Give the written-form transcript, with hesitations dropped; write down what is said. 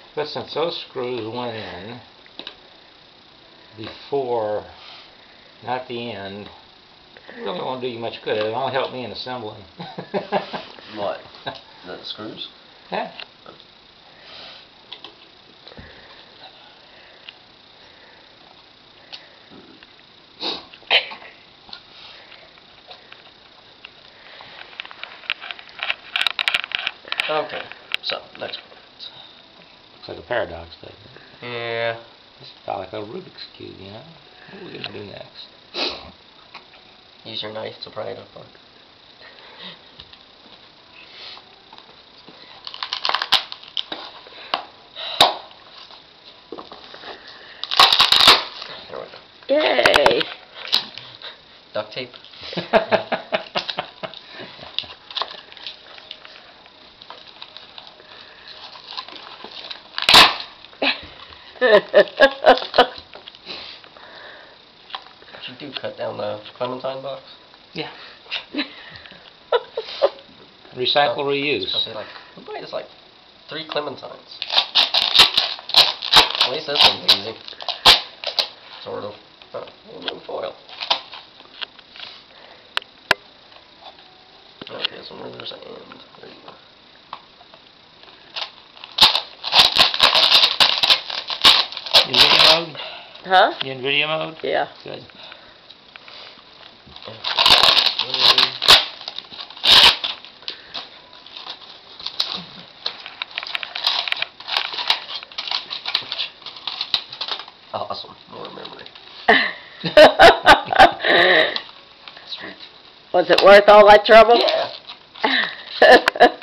But since those screws went in before, not the end, it really won't do you much good. It'll only help me in assembling. What? The screws? Yeah. Okay, so, next one. Looks like a paradox, doesn't it? Yeah. It's about like a Rubik's Cube, you know? What are we going to do next? Use your knife to pry it apart. There we go. Yay! Duct tape. What you do, cut down the clementine box? Yeah. Recycle, reuse. I'll be like, who buys like 3 clementines? At least this one's easy. Sort of. Aluminum foil. Okay, so where there's an end. There you go. You in video mode? Huh? You in video mode? Yeah. Good. Awesome. More memory. Sweet. Was it worth all that trouble? Yeah.